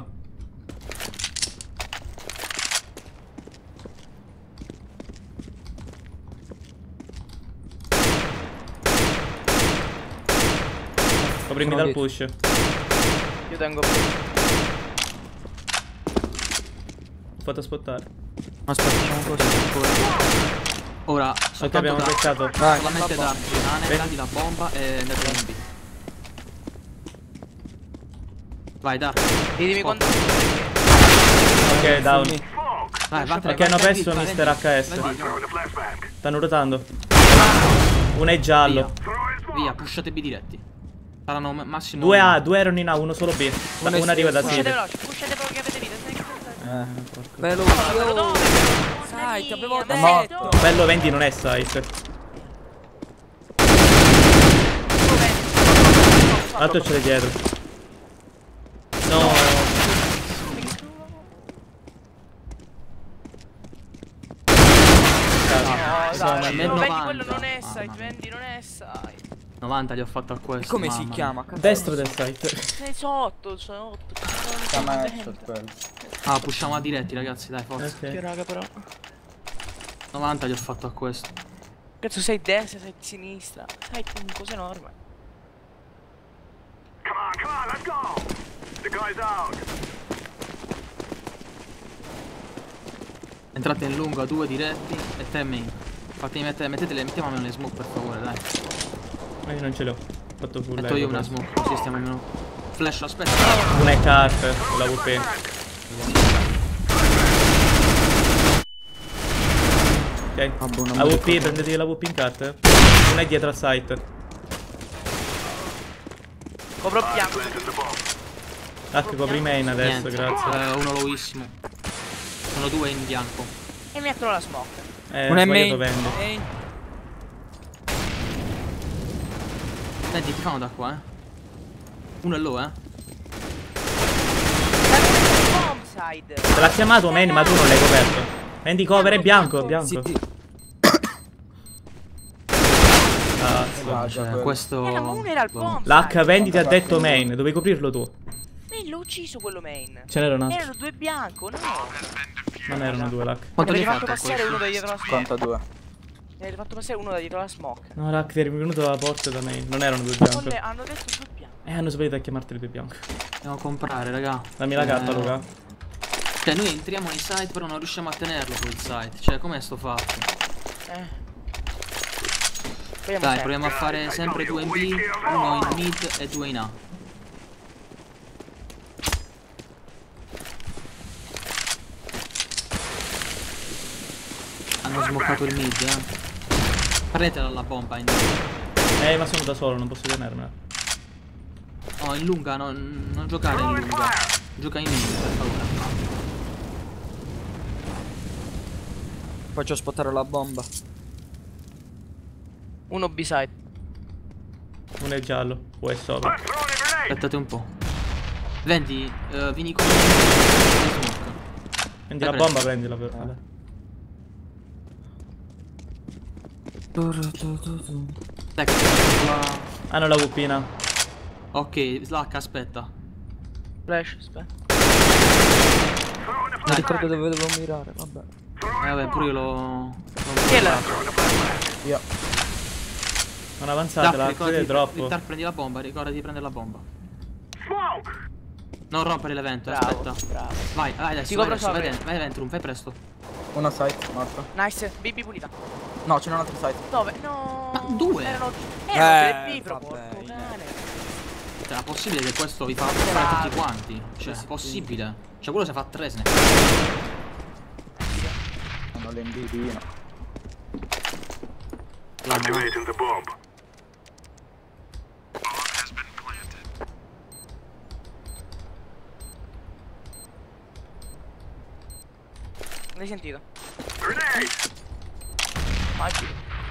Coprimi Sono dal dietro. push. Io tengo... Ho fatto spottare. Aspetta, facciamo così. Ora, Ok, soltanto abbiamo da- beccato. Vai, solamente la da bomba. rimane, Vedi? prendi la bomba e andate in B. Vai, Dark. Ditemi Spot. quando... Ok, down. Vai, vattene, Ok, hanno vai, perso vai, mister vai, H S. vai, Stanno ruotando. Uno è giallo. Via, via, pushate B diretti. Saranno ma- massimo... Due A, due erano in A, uno solo B. Uno Una arriva da Pushate Side. veloci, pushate proprio che avete vita. Stai in corsa. Eh, Veloce. Lo do. Sai, ti avevo Ma- detto. Bello venti non è site. L'altro ce l'hai dietro. No. No, dai, Sono Vendi, novanta. quello non è Mamma site, mia. Vendi, non è site. novanta gli ho fatto a questo. Come mamma si mia. chiama? Cazzo. Destro del site. Sei sotto, sono otto. Chiama headshot quello. Ah, pushiamo a diretti, ragazzi, dai, forza. Che Ok. raga però. novanta gli ho fatto a questo. Cazzo sei destra, sei sinistra. Sai un cosa enorme. Entrate in lungo a due diretti e te main. Fatemi mettere, mettetele, mettiamo almeno le smoke per favore, dai. Ma io non ce l'ho. Ho fatto full. Metto io ego, una questo. smoke, così stiamo almeno. Flash, aspetta. Una è cart, la W P. Ok. Ah, boh, non La mi W P, ricordo. prendete la W P in cart. Una è dietro al site. Copro bianco. H copri main adesso, Niente, grazie. eh, uno lowissimo. Sono due in bianco. E mi mettono la smoke. Eh, Uno è sbagliato main. vende. Main. Senti, ti fanno da qua, eh. Uno è low, eh. Bomb side. Te l'ha chiamato main, ma tu non l'hai coperto. Andy cover è bianco, bianco. Sì, sì. Cazzo. Ah, già Cioè, quello. questo. Eh, ma uno era il boh. bomb. L'H vendi ti ha detto main, dovevi coprirlo tu. Me l'ho ucciso quello main. Ce n'era un altro. Erano due bianco, no. Non erano due l'H. Quanto Mi gli hai hai fatto fatto a passare uno questo? da dietro la smoke. cinquantadue. Mi hai fatto passare uno da dietro la smoke. No, l'H ti è venuto dalla porta da main. Non erano due bianco. Colle, hanno detto due bianco. Eh, hanno saputo a chiamarti le due bianco. Andiamo a comprare, raga. Dammi la K, Eh, Luca. Cioè noi entriamo nei site però non riusciamo a tenerlo quel site. Cioè com'è sto fatto? Eh. Dai, sempre. Proviamo a fare sempre due in B, uno in mid e due in A. Hanno smoccato il mid, eh. Prendetela la bomba in Eh, ma sono da solo, non posso tenermela. No, in lunga, no, non giocare in lunga. Gioca in mid, per favore. Faccio spottare la bomba. Uno B-side. Uno è giallo, uno è sopra. Aspettate un po'. Vendi, uh, vieni con smoke. Prendi la bomba, prendila per favore. Ecco, Hanno la cupina. ok, Slack, aspetta. Flash, aspetta. Non ricordo dove dovevo mirare, vabbè. Eh vabbè, pure io l'ho... Chi è là? Io. Non avanzate, la ricordati, è troppo. Dark, prendi la bomba, ricordati di prendere la bomba. Non rompere l'evento, Bravo, aspetta. bravo. Vai, vai adesso, Ti vai copro adesso, vai, sopra. dentro, vai dentro, fai presto. Una site, morta. Nice, B B pulita. No, ce n'è un'altra site. Dove? No. Ma due? Erano, Eh, erano tre B, però vabbè, porco cane. Cioè, è possibile che questo vi fa fare tutti quanti? Cioè, è possibile. Cioè, quello se fa tre se ne Hanno l'M V P, no. L'hai sentito? Magico.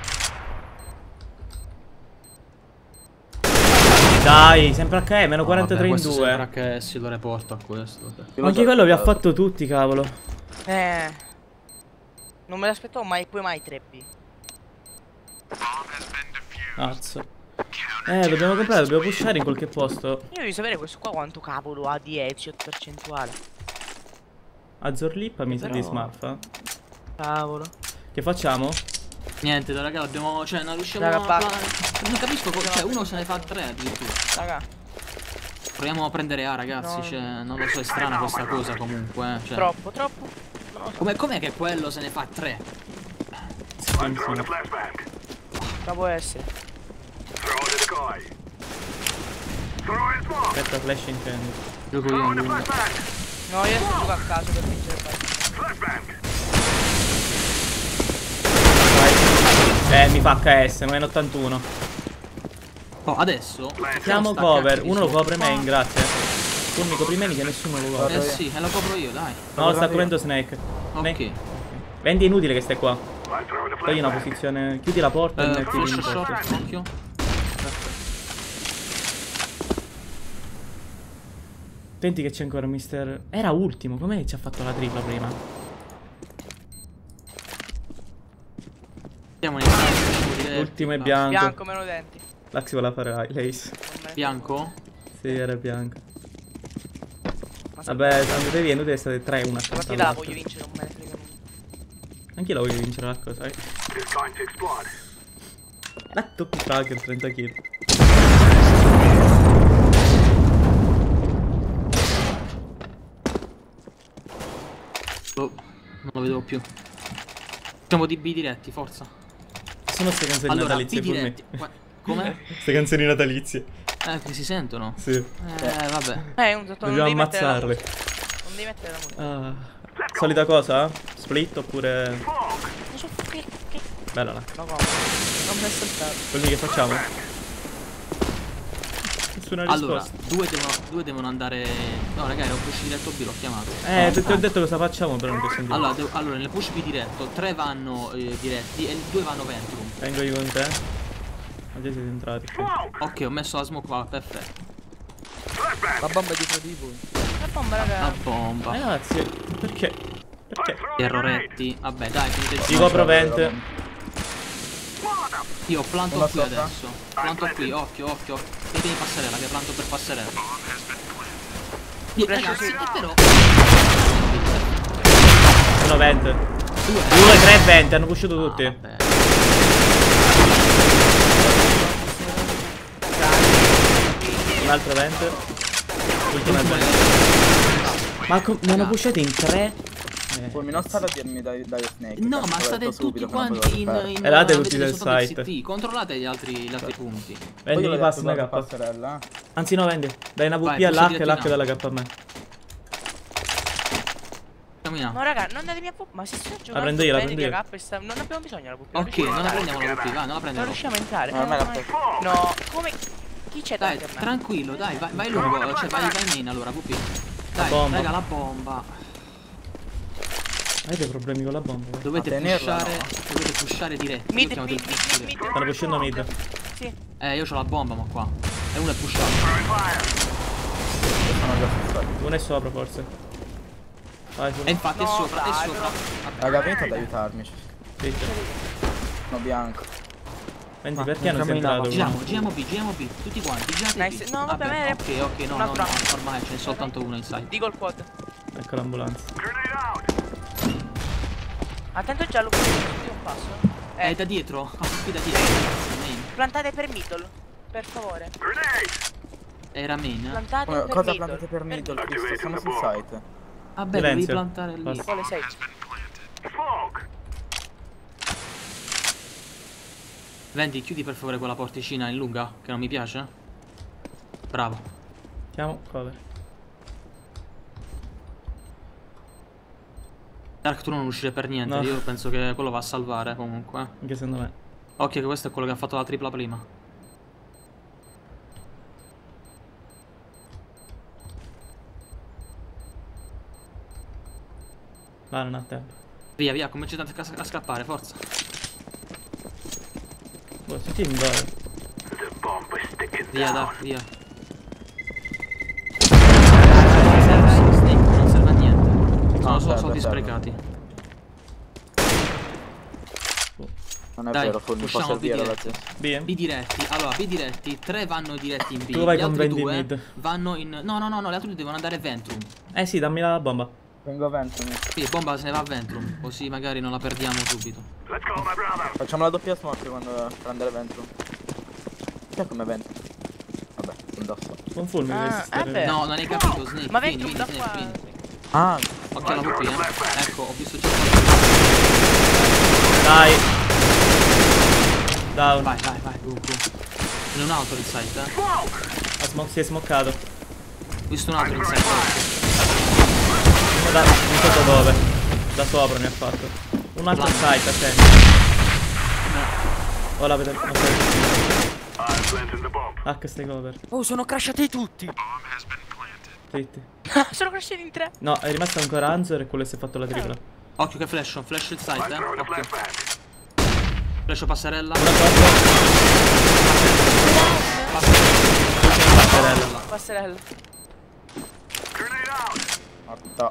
Dai, sempre H E, meno quarantatré in questo sembra due. che si lo reporto a questo. Ma anche quello vi ha fatto tutti, cavolo. Eh. Non me l'aspettavo mai, poi mai tre B. Cazzo. Eh, dobbiamo comprare, dobbiamo pushare in qualche posto. Io devo sapere questo qua quanto cavolo ha di headshot percentuale. Azzurlippa mi sa Però- di smaffa. Cavolo. Che facciamo? Niente, dai, raga, dobbiamo. Cioè, non riusciamo Raga, a. back. Non capisco co- cioè, uno se ne fa tre addirittura. Raga, Proviamo a prendere A, ragazzi. No. Cioè, non lo so, è strana questa cosa comunque. Eh. Cioè, troppo, troppo. Non lo so. come, com'è che quello se ne fa tre? Sì, sì, sì. Ma può essere. Aspetta, flash intendo. Gioco io in lunga. No, io sto giocando a caso per vincere il fight. Eh, mi fa H S, meno ottantuno. Oh, adesso. Siamo sta cover, cacchio di uno lo sotto. copre main, grazie. Tu mi copri main che nessuno lo copre. Eh sì, e lo copro io, dai. No, sta coprendo Snake. Ok. Snake. Vendi è inutile che stai qua. Togli una posizione. Chiudi la porta e Eh, metti in flash porta. short, occhio. Senti che c'è ancora mister. Era ultimo, com'è che ci ha fatto la tripla prima? Andiamo nei site. L'ultimo è bianco. Bianco, meno denti. L'ax voleva fare Lace. Non me ne Bianco? Sì, era bianco. Ma Vabbè, quando devi è inutile state tre una questa accanto partita la all'altra. voglio vincere, non me ne frega nulla. Anch'io la voglio vincere la cosa, sai? La top tracker, trenta kill. Oh, non lo vedevo più. Facciamo di B diretti, forza. Sono queste canzoni Allora, B natalizie diretti. full me. Qua- Come? Queste canzoni natalizie. Eh, che si sentono? Sì. Eh, vabbè. Eh, un sotto, non Dobbiamo devi mettere la ammazzarle. musica. Non devi mettere la musica. Ah. Solita cosa? Split oppure. Non so che, che... Bella là. No, come? Non mi è saltato. Quelli che facciamo? Nessuna Allora, risposta. due devono, due devono andare. No, raga, era un push diretto B, l'ho chiamato. Eh, No, ti ti ho ah. detto cosa facciamo, però non ti ho sentito. Allora, devo- allora, nel push B diretto, tre vanno eh, diretti e due vanno Ventrum. Vengo io con te. Ma già siete entrati. ok. Ok, ho messo la smoke, va, perfetto. La bomba è dietro di voi. La bomba, La raga. bomba. Ragazzi, perché? Perché? Erroretti. Vabbè, dai, finite Ti copro vent. Io planto Una qui sopra. adesso. Planto qui, occhio, occhio, occhio. Tieni passerella, che planto per passerella. Io, ragazzi, e però. Uno vent. Due. Due, tre vent, hanno pushato tutti. Ah, vabbè. Un altro vent. Ultima vent. Ma com- mi hanno pushato in tre. Eh. Fulmi, non stare a dirmi dai, dai Snake. No, cazzo, ma l'ho state detto tutti subito che non quanti volevo in, fare. in Eravate avete tutti del soltanto il site. C T. Controllate gli altri, gli altri punti. Vendi, Poi mi io passi l'ho una detto K. guarda passerella. Anzi no, vendi. Dai una V Vai, P all'H posso e l'H dirti dalla K a me. Cammina. No raga, non datemi a V P, ma se sto giocando La prendo io, la bene prendo di io. A K e sta- non abbiamo bisogno della V P. Ok, non la prendiamo la V P, va, non la Non prendiamo. riusciamo a entrare. No, a me Eh, la ma- prendo. No, come... Chi c'è Dai, davanti a me? tranquillo, dai, vai, vai lungo, cioè vai, vai main allora, V P. Dai, bomba. raga, la bomba. Avete problemi con la bomba? Dovete A tenerla, pushare, no. dovete pushare diretti. Mid, Io chiamo mid, tutti mid, diretti. mid, mid. Stanno pushando mid. Sì. Eh, io ho la bomba, ma qua. E uno è pushato. Sono già fissato. Uno è sopra forse. Vai su. E infatti è No, sopra, è dai, sopra. Raga, venite ad aiutarmi. Zitti. No, bianco. Vendi, Ma perché non non sei camminava. entrato? Giriamo, giriamo B, giriamo B, tutti quanti, girate Nice. B. No, vabbè, me- ok, ok, no, un no, altro no, A. ormai ce n'è soltanto uno inside. Dico il quad. Ecco l'ambulanza. Attento il giallo, perché un passo. Eh, Eh, da dietro, ah, qui da dietro. Main. plantate per middle. Per favore. Era main. Plantate Come- per Cosa middle. plantate per middle, Cristo? Siamo sul site. Vabbè, devi Silenzio. plantare lì. Basta. Quale sei? Vendi, chiudi per favore quella porticina in lunga, che non mi piace. Bravo. Chiamo cover. Dark, tu non uscire per niente, No. io penso che quello va a salvare comunque. Anche secondo me. Occhio che questo è quello che ha fatto la tripla prima. Va, non ha tempo. Via, via, cominciate a, a scappare, forza. Boh, si tieni dove? Via, Dark, via. Snake non serve a niente. Sono Ah, solo serve, soldi serve. sprecati. Non è Dai, vero, Fulmi, può usciamo servire B la diretti. B, eh? B diretti, allora B diretti, tre vanno diretti in B. Tu vai gli con altri Vendi due mid. vanno in. No, no, no, no, gli altri due devono andare Ventrum. Eh sì, dammi la bomba. Vengo Ventrum. Quindi bomba se ne va a Ventrum, così magari non la perdiamo subito. Facciamo la doppia smoke quando prendere Ventrum. Che è come Ventrum? Vabbè, indosso. Con fulmine Ah, dovresti stare. eh beh. No, non hai capito, Snake. Ma vieni, Ventrum vieni, da Snake, qua. vieni. Ah, Occhio alla V P, eh. Ecco, ho visto già. Dai. Down. Vai, vai, vai, go, go. In un altro inside, eh. Ha smoke, si è smoccato. Ho visto un altro inside. Da, non so da dove. Da sopra ne ha fatto. Un altro Blanco. site, attenti. Oh, la vedo. Ok. H stai cover. Oh, sono crashati tutti. Zitti. Sono cresciuti in tre. No, è rimasto ancora Anzor e quello che si è fatto la tripla. Occhio che flash, flash il side, eh. Occhio. Flash passerella. Una cosa. Passerella. Passerella. morta.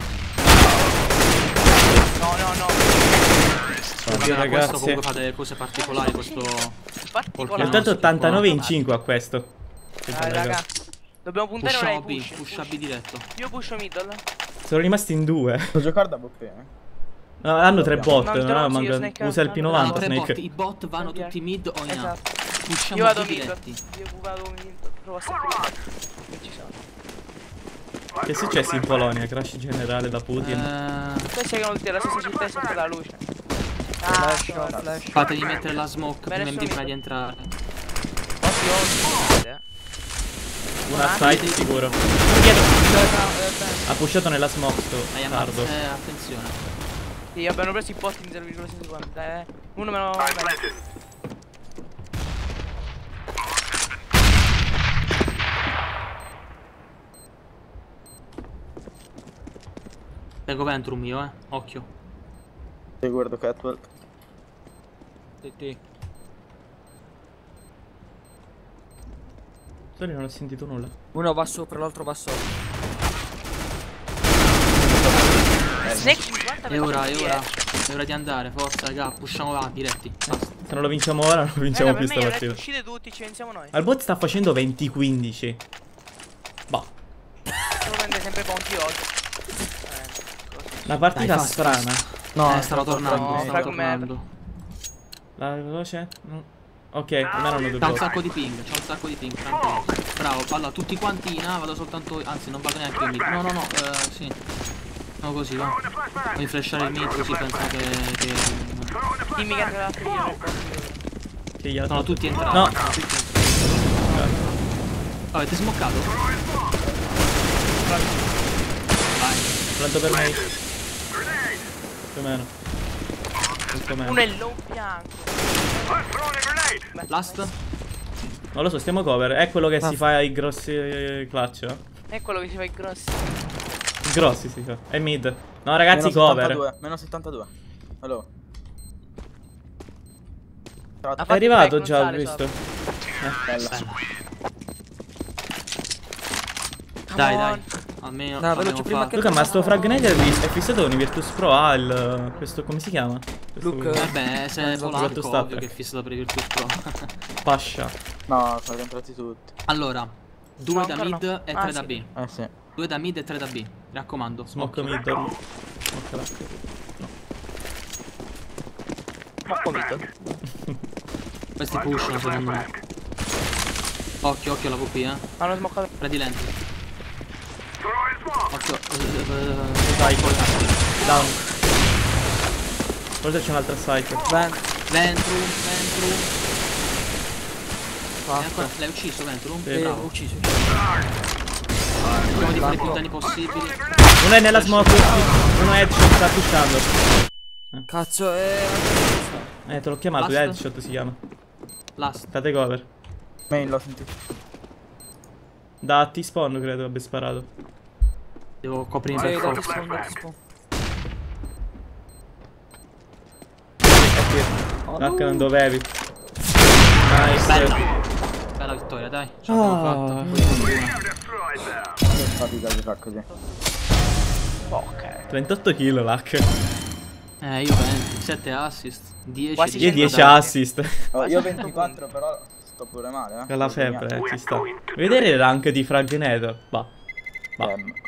No, no, no. Oddio, Vabbè, ma questo ragazzi. comunque fa delle cose particolari, questo. Particolare. Intanto si può ottantanove in guardare. cinque a questo. Che Dai, bello, raga. Dobbiamo puntare ora ai Pusha B, push. pusha B diretto. Io pusho middle. Sono rimasti in due. Sto giocando a V P, eh. No, hanno tre bot, Non non troppo, hanno sì, manca- Snake Usa il P ha- Hanno novanta tre bot, Snake. i bot vanno Ok. tutti mid o in A. Esatto. Pushiamo Io vado B mid. diretti. Io vado mid. Provo a sapere che ci sono. Che è successo in Polonia? Crash generale da Putin. Eh, Poi seguono tutti alla stessa città e sempre la luce. Ah, Flash, sorry. flash. fatevi mettere la smoke Bene, prima in B sono prima mid. di entrare. Occhio, occhio. Una site sicuro. Dietro. Ha pushato nella smoke sto Dai, tardo. ammazza, eh, attenzione. Sì, abbiamo preso i posti in zero virgola sei secondi. Dai, eh. Uno me lo. Tengo Ventrum io, eh. Occhio. Ti guardo Catwalk. Sì, sì. Sorry, non ho sentito nulla. Uno va sopra, l'altro va sopra. Snake cinquanta È ora, è per ora. dieci. È ora di andare, forza, raga. Pushiamo là, diretti. Basta. Se non lo vinciamo ora, non lo vinciamo Raga, più per me sta io ho partita. detto, uscite tutti, ci pensiamo noi. Al bot sta facendo venti quindici. Bah. Solo prende sempre punti oggi. Una partita Dai, fast, strana. No, eh, stava tornando, no, stava fragment. tornando. La veloce? No. Ok, almeno hanno due C'ha un bot. sacco di ping, c'ha un sacco di ping, tranquillo. bravo. Allora, tutti quanti in A, vado soltanto... Anzi, non vado neanche in mid. No, no, no, eh, sì. No, così, va. Voglio flashare il mid così penso che... che... Dimmi che te la finire. Che gli altri. No, tutti entrati. No. Tutti entrati. Avete smoccato? Vai. Pronto per me. Più o meno. Molto meno. Uno è low bianco. Last? Non lo so, stiamo cover. È quello che si fa ai grossi eh, clutch, eh? È quello che si fa i grossi. I grossi si fa. È mid. No, ragazzi, Meno cover. settantadue, meno settantadue. Allora. Ha È fatto arrivato il già, ho Gonzale, visto. Bella. Come Dai, on. dai. Almeno No, veloce, prima fatto. che- Luca, ma sto Fragnator è fissato con i Virtus Pro. Ha il... questo, come si chiama? Questo Luke, qui. Vabbè, se è Esatto, polacco, sta- ovvio che è fissato per i Virtus Pro. Pascia. No, sono rientrati tutti. Allora, due No, da ancora mid no. e Ah, tre da sì. B. Eh sì. Due da mid e tre da B. Mi raccomando. Smoke occhio. mid. Smoke l'H. Ma convinto. Questi pushano secondo me. Occhio, occhio alla V P, eh. Hanno smoccato. Prendi lenti. Occhio. Cycle. Down. Forse c'è un'altra cycle. Vent. Ventrum, Ventrum. E Fatto. ancora- L'hai ucciso Ventrum? Sì. Eh, Bravo. ho ucciso. Cerchiamo di fare più danni possibili. Uno è nella smoke. Uno è headshot, sta pushando. Cazzo, eh. Eh, te l'ho chiamato, Basta. headshot si chiama. Last. State cover. Main l'ho sentito. Da T-spawn credo abbia sparato. Devo coprire Sì, per dati forza. spawn, dati spawn. H non dovevi. Nice. Bella. Bella vittoria, dai. Ce l'abbiamo fatta. Ah. Che fatica di fa così. Ok. trentotto kill l'H. Eh, io venti. sette assist. dieci. Quasi Io cento dieci danni. assist. Oh, io ventiquattro però sto pure male, eh. Con la febbre, eh, ci sta. Vedere il rank di Fragnator. Va. Va. Ehm,